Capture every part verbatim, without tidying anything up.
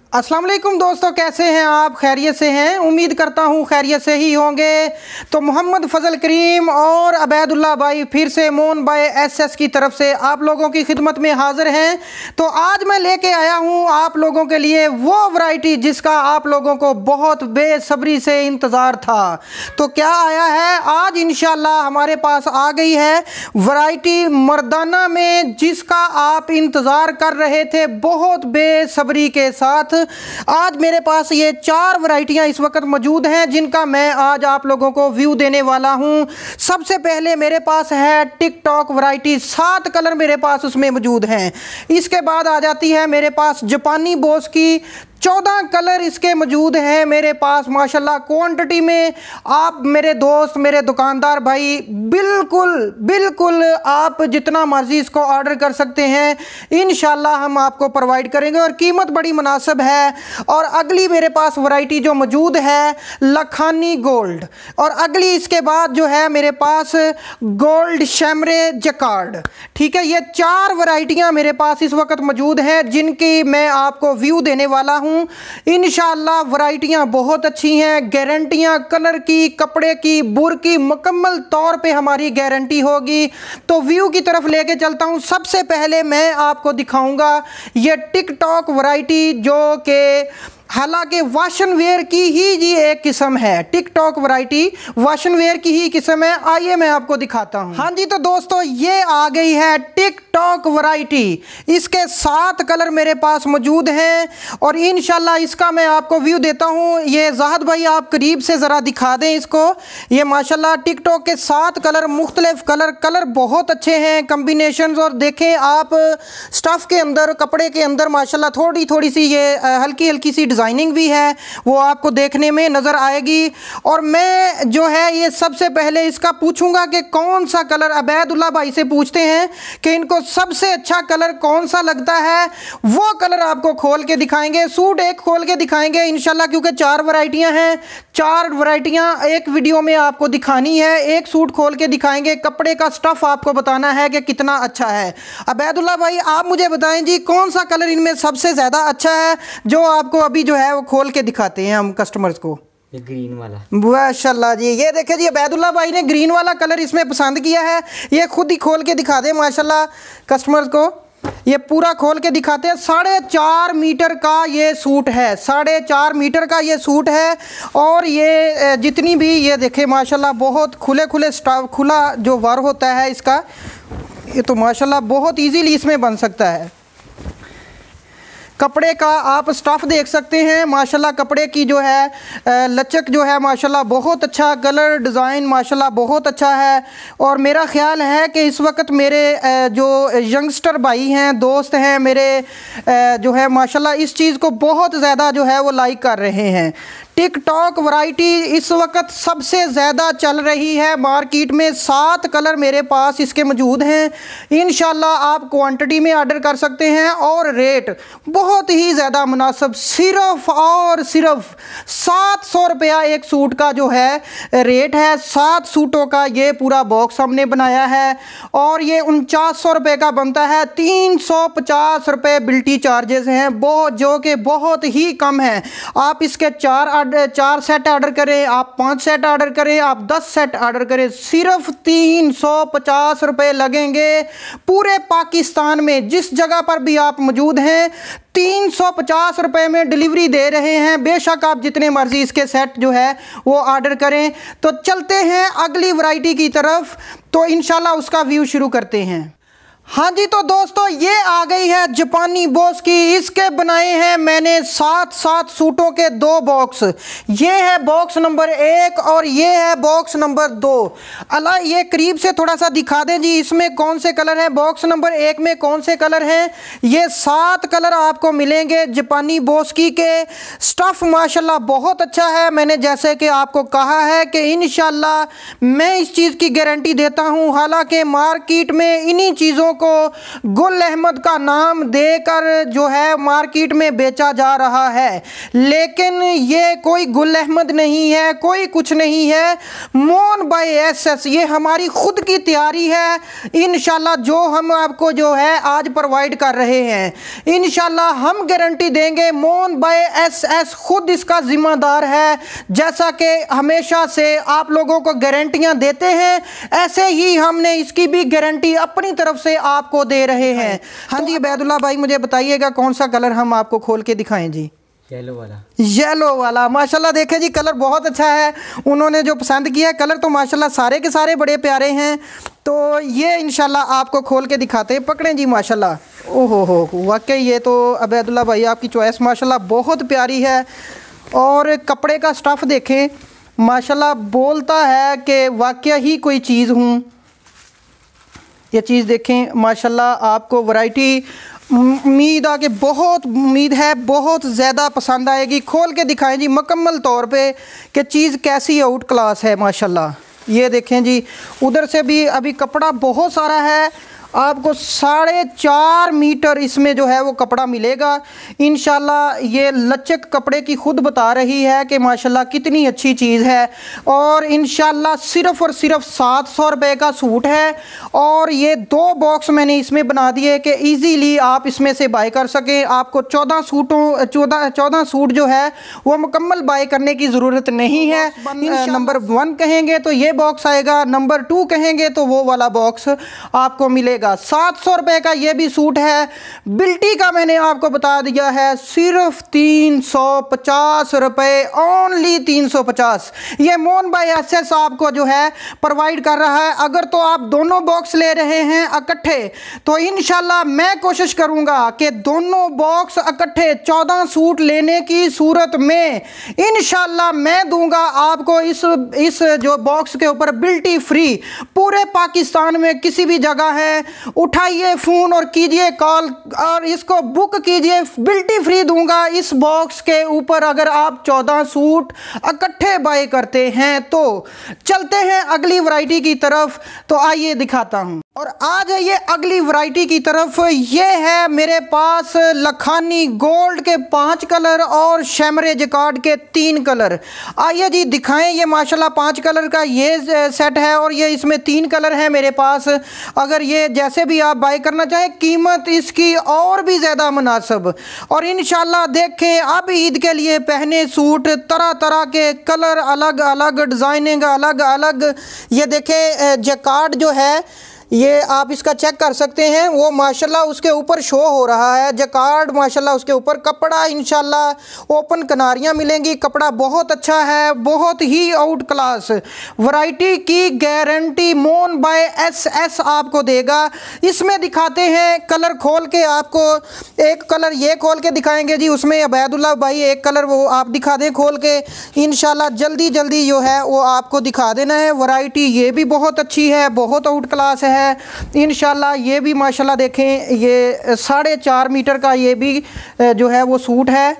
अस्सलाम वालेकुम दोस्तों, कैसे हैं आप? खैरियत से हैं? उम्मीद करता हूं खैरियत से ही होंगे। तो मोहम्मद फजल करीम और अबैदुल्ला भाई फिर से मोन भाई एस एस की तरफ से आप लोगों की खिदमत में हाजिर हैं। तो आज मैं लेके आया हूं आप लोगों के लिए वो वैरायटी जिसका आप लोगों को बहुत बेसब्री से इंतज़ार था। तो क्या आया है आज? इंशाल्लाह हमारे पास आ गई है वैरायटी मर्दाना में, जिसका आप इंतज़ार कर रहे थे बहुत बेसब्री के साथ। आज मेरे पास ये चार वैरायटियां इस वक्त मौजूद हैं जिनका मैं आज आप लोगों को व्यू देने वाला हूं। सबसे पहले मेरे पास है टिकटॉक वैरायटी, सात कलर मेरे पास उसमें मौजूद हैं। इसके बाद आ जाती है मेरे पास जापानी बॉस की, चौदह कलर इसके मौजूद हैं मेरे पास माशाल्लाह क्वांटिटी में। आप मेरे दोस्त, मेरे दुकानदार भाई, बिल्कुल बिल्कुल आप जितना मर्जी इसको ऑर्डर कर सकते हैं, इंशाल्लाह हम आपको प्रोवाइड करेंगे और कीमत बड़ी मुनासिब है। और अगली मेरे पास वैरायटी जो मौजूद है लखानी गोल्ड, और अगली इसके बाद जो है मेरे पास गोल्ड शैमरे जकार्ड। ठीक है, ये चार वैरायटियां मेरे पास इस वक्त मौजूद हैं जिनकी मैं आपको व्यू देने वाला हूं। इंशाल्लाह वैरायटियां बहुत अच्छी हैं, गारंटियां कलर की, कपड़े की, बुर की मुकम्मल तौर पे हमारी गारंटी होगी। तो व्यू की तरफ लेके चलता हूं। सबसे पहले मैं आपको दिखाऊंगा ये टिकटॉक वैरायटी, जो कि हालांकि वाशन वेयर की ही जी एक किस्म है। टिकटॉक वैरायटी वाशन वेयर की ही किस्म है। आइए मैं आपको दिखाता हूं। हाँ जी, तो दोस्तों ये आ गई है टिकटॉक वैरायटी। इसके सात कलर मेरे पास मौजूद हैं और इंशाल्लाह इसका मैं आपको व्यू देता हूं। ये जाहद भाई आप करीब से ज़रा दिखा दें इसको। ये माशाल्लाह टिकटॉक के सात कलर, मुख्तलिफ कलर कलर बहुत अच्छे हैं, कम्बिनेशन। और देखें आप स्टफ़ के अंदर, कपड़े के अंदर माशाल्लाह थोड़ी थोड़ी सी ये हल्की हल्की सी डिज़ाइनिंग भी है, वो आपको देखने में नज़र आएगी। और मैं जो है ये सबसे पहले इसका पूछूंगा कि कौन सा कलर, अबैदुल्ला भाई से पूछते हैं कि इनको सबसे अच्छा कलर कौन सा लगता है, वो कलर आपको खोल के दिखाएंगे। सूट एक खोल के दिखाएंगे इंशाल्लाह, क्योंकि चार वैरायटियां हैं, चार वैरायटियां एक वीडियो में आपको दिखानी है। एक सूट खोल के दिखाएंगे, कपड़े का स्टफ़ आपको बताना है कि कितना अच्छा है। अबैदुल्ला भाई आप मुझे बताएं जी, कौन सा कलर इनमें सबसे ज़्यादा अच्छा है जो आपको अभी जो है वो खोल के दिखाते हैं हम कस्टमर्स को? ये ग्रीन वाला। माशाल्लाह जी, ये देखे जी अबैदुल्ला भाई ने ग्रीन वाला कलर इसमें पसंद किया है। ये खुद ही खोल के दिखा दे माशाल्लाह कस्टमर्स को। ये पूरा खोल के दिखाते हैं। साढ़े चार मीटर का ये सूट है, साढ़े चार मीटर का ये सूट है। और ये जितनी भी ये देखे माशाल्लाह बहुत खुले खुले स्टाफ, खुला जो वार होता है इसका, ये तो माशाल्लाह बहुत इजीली इसमें बन सकता है। कपड़े का आप स्टफ़ देख सकते हैं माशाल्लाह, कपड़े की जो है लचक जो है माशाल्लाह बहुत अच्छा, कलर डिज़ाइन माशाल्लाह बहुत अच्छा है। और मेरा ख़्याल है कि इस वक्त मेरे जो यंगस्टर भाई हैं, दोस्त हैं मेरे, जो है माशाल्लाह इस चीज़ को बहुत ज़्यादा जो है वो लाइक कर रहे हैं। टिकटॉक वैरायटी इस वक्त सबसे ज़्यादा चल रही है मार्केट में। सात कलर मेरे पास इसके मौजूद हैं। इंशाल्लाह आप क्वांटिटी में ऑर्डर कर सकते हैं और रेट बहुत ही ज़्यादा मुनासिब, सिर्फ और सिर्फ सात सौ रुपया एक सूट का जो है रेट है। सात सूटों का ये पूरा बॉक्स हमने बनाया है और ये उनचास सौ रुपये का बनता है। तीन सौ पचास रुपये बिल्टी चार्जेस हैं, बहुत जो कि बहुत ही कम है। आप इसके चार चार सेट ऑर्डर करें, आप पाँच सेट ऑर्डर करें, आप दस सेट ऑर्डर करें, सिर्फ तीन सौ पचास रुपये लगेंगे। पूरे पाकिस्तान में जिस जगह पर भी आप मौजूद हैं तीन सौ पचास रुपये में डिलीवरी दे रहे हैं। बेशक आप जितने मर्जी इसके सेट जो है वो ऑर्डर करें। तो चलते हैं अगली वैरायटी की तरफ, तो इंशाल्लाह उसका व्यू शुरू करते हैं। हाँ जी, तो दोस्तों ये आ गई है जापानी बॉस की। इसके बनाए हैं मैंने सात सात सूटों के दो बॉक्स। ये है बॉक्स नंबर एक और ये है बॉक्स नंबर दो। अल्लाह ये करीब से थोड़ा सा दिखा दें जी, इसमें कौन से कलर हैं, बॉक्स नंबर एक में कौन से कलर हैं। ये सात कलर आपको मिलेंगे जापानी बॉस की के। स्टफ़ माशाल्लाह बहुत अच्छा है। मैंने जैसे कि आपको कहा है कि इंशाल्लाह मैं इस चीज़ की गारंटी देता हूँ। हालांकि मार्केट में इन्हीं चीज़ों को गुल अहमद का नाम देकर जो है मार्केट में बेचा जा रहा है, लेकिन ये कोई गुल अहमद नहीं है, कोई कुछ नहीं है। मोन बाय एसएस ये हमारी खुद की तैयारी है इंशाल्लाह, जो हम आपको जो है आज प्रोवाइड कर रहे हैं। इंशाल्लाह हम गारंटी देंगे। मोन बाय एसएस खुद इसका जिम्मेदार है। जैसा कि हमेशा से आप लोगों को गारंटियां देते हैं, ऐसे ही हमने इसकी भी गारंटी अपनी तरफ से आपको दे रहे हैं। हाँ जी अबैदुल्लाह भाई, मुझे बताइएगा कौन सा कलर हम आपको खोल के दिखाएं जी? येलो वाला। येलो वाला माशाल्लाह देखें जी, कलर बहुत अच्छा है। उन्होंने जो पसंद किया है कलर तो माशाल्लाह सारे के सारे बड़े प्यारे हैं। तो ये इंशाल्लाह आपको खोल के दिखाते हैं। पकड़ें जी माशाल्लाह। ओहो हो, वाकई ये तो अबैदुल्लाह भाई आपकी चॉइस माशाल्लाह बहुत प्यारी है। और कपड़े का स्टफ़ देखें माशाल्लाह, बोलता है कि वाकई ही कोई चीज़ हूँ। ये चीज़ देखें माशाल्लाह, आपको वैरायटी उम्मीद आ कि बहुत उम्मीद है बहुत ज़्यादा पसंद आएगी। खोल के दिखाएं जी मुकम्मल तौर पे कि चीज़ कैसी आउट क्लास है माशाल्लाह। ये देखें जी, उधर से भी अभी कपड़ा बहुत सारा है। आपको साढ़े चार मीटर इसमें जो है वो कपड़ा मिलेगा इंशाल्लाह। ये लचक कपड़े की खुद बता रही है कि माशाल्लाह कितनी अच्छी चीज़ है। और इंशाल्लाह सिर्फ़ और सिर्फ सात सौ रुपये का सूट है। और ये दो बॉक्स मैंने इसमें बना दिए कि इजीली आप इसमें से बाय कर सकें। आपको चौदह सूटों चौदह चौदह सूट जो है वो मुकम्मल बाय करने की ज़रूरत नहीं है। नंबर वन कहेंगे तो ये बॉक्स आएगा, नंबर टू कहेंगे तो वो वाला बॉक्स आपको मिलेगा। सात सौ रुपए का ये भी सूट है। बिल्टी का मैंने आपको बता दिया है सिर्फ तीन सौ पचास रुपए, ओनली तीन सौ पचास। ये मोन बाय एसएस आपको जो है प्रोवाइड कर रहा है। अगर तो आप दोनों बॉक्स ले रहे हैं इकट्ठे तो इंशाल्लाह मैं कोशिश करूंगा कि दोनों बॉक्स इकट्ठे चौदह सूट लेने की सूरत में इंशाल्लाह मैं दूंगा आपको इस इस जो बॉक्स के ऊपर बिल्टी फ्री। पूरे पाकिस्तान में किसी भी जगह है, उठाइए फ़ोन और कीजिए कॉल और इसको बुक कीजिए, बिल्टी फ्री दूंगा इस बॉक्स के ऊपर अगर आप चौदह सूट इकट्ठे बाय करते हैं। तो चलते हैं अगली वैरायटी की तरफ। तो आइए दिखाता हूं और आ जाइए अगली वैरायटी की तरफ। ये है मेरे पास लखानी गोल्ड के पांच कलर और शैमरे जकार्ड के तीन कलर। आइए जी दिखाएं। ये माशाल्लाह पांच कलर का ये सेट है और ये इसमें तीन कलर है मेरे पास। अगर ये जैसे भी आप बाय करना चाहें, कीमत इसकी और भी ज़्यादा मुनासिब। और इंशाल्लाह देखें अब ईद के लिए पहने सूट, तरह तरह के कलर, अलग अलग डिज़ाइनिंग, अलग अलग। ये देखें जकार्ड जो है ये आप इसका चेक कर सकते हैं, वो माशाल्लाह उसके ऊपर शो हो रहा है जकार्ड। माशाल्लाह उसके ऊपर कपड़ा इंशाल्लाह ओपन किनारियाँ मिलेंगी। कपड़ा बहुत अच्छा है, बहुत ही आउट क्लास। वैरायटी की गारंटी मोन बाय एसएस आपको देगा। इसमें दिखाते हैं कलर खोल के आपको। एक कलर ये खोल के दिखाएंगे जी, उसमें अबैदुल्लाह भाई एक कलर वो आप दिखा दें खोल के इंशाल्लाह। जल्दी जल्दी जो है वो आपको दिखा देना है। वैरायटी ये भी बहुत अच्छी है, बहुत आउट क्लास है इंशाल्लाह। ये भी माशाल्लाह देखें, ये साढ़े चार मीटर का ये भी जो है वो सूट है।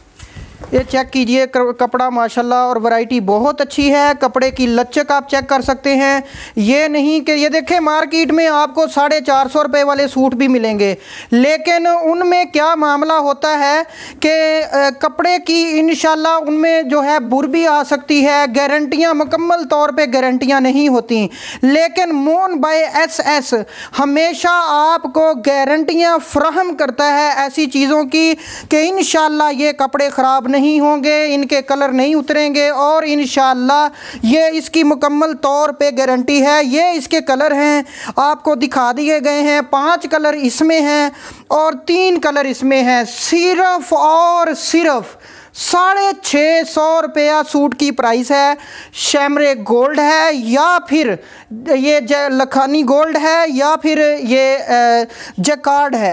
ये चेक कीजिए कपड़ा माशाल्लाह, और वैरायटी बहुत अच्छी है। कपड़े की लचक आप चेक कर सकते हैं। ये नहीं कि ये देखें मार्केट में आपको साढ़े चार सौ रुपये वाले सूट भी मिलेंगे, लेकिन उनमें क्या मामला होता है कि कपड़े की इंशाल्लाह उनमें जो है बुर भी आ सकती है। गारंटियाँ मुकम्मल तौर पे गारंटियाँ नहीं होती, लेकिन मोन बाय एस एस हमेशा आपको गारंटियाँ फ्राहम करता है ऐसी चीज़ों की कि इंशाल्लाह ये कपड़े ख़राब नहीं होंगे, इनके कलर नहीं उतरेंगे, और इंशाल्लाह ये इसकी मुकम्मल तौर पे गारंटी है। ये इसके कलर हैं, आपको दिखा दिए गए हैं। पांच कलर इसमें हैं और तीन कलर इसमें हैं। सिर्फ और सिर्फ साढ़े छः सौ रुपया सूट की प्राइस है। शैमरे गोल्ड है या फिर ये लखानी गोल्ड है या फिर ये जकार्ड है,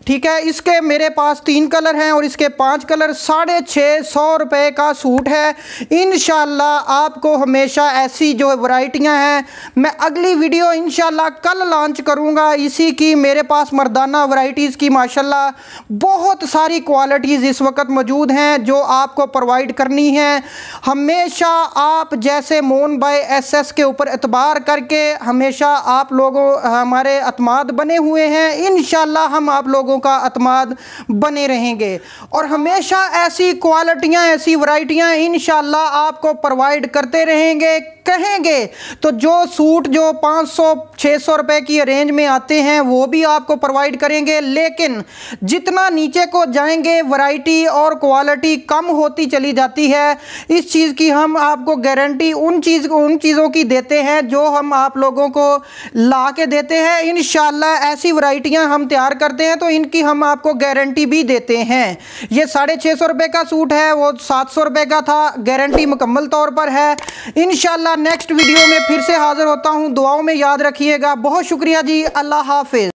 ठीक है। इसके मेरे पास तीन कलर हैं और इसके पांच कलर। साढ़े छः सौ रुपये का सूट है। इंशाल्लाह आपको हमेशा ऐसी जो वैरायटियां हैं मैं अगली वीडियो इंशाल्लाह कल लॉन्च करूंगा इसी की। मेरे पास मर्दाना वैरायटीज़ की माशाल्लाह बहुत सारी क्वालिटीज़ इस वक्त मौजूद हैं जो आपको प्रोवाइड करनी है। हमेशा आप जैसे मोन बाय एस एस के ऊपर एतबार करके हमेशा आप लोगों हमारे अतमाद बने हुए हैं। इंशाल्लाह हम आप लोगों का अतमाद बने रहेंगे और हमेशा ऐसी क्वालिटियाँ ऐसी वैरायटियाँ इंशाल्लाह आपको प्रोवाइड करते रहेंगे। कहेंगे तो जो सूट जो पाँच सौ छः सौ रुपये की रेंज में आते हैं वो भी आपको प्रोवाइड करेंगे, लेकिन जितना नीचे को जाएंगे वैरायटी और क्वालिटी कम होती चली जाती है। इस चीज़ की हम आपको गारंटी उन चीज़ उन चीज़ों की देते हैं जो हम आप लोगों को ला के देते हैं। इंशाल्लाह ऐसी वैरायटियां हम तैयार करते हैं तो इनकी हम आपको गारंटी भी देते हैं। ये साढ़े छः सौ रुपये का सूट है, वो सात सौ रुपये का था, गारंटी मुकम्मल तौर पर है। इंशाल्लाह नेक्स्ट वीडियो में फिर से हाज़िर होता हूँ। दुआओं में याद रखिएगा। बहुत शुक्रिया जी। अल्लाह हाफिज़।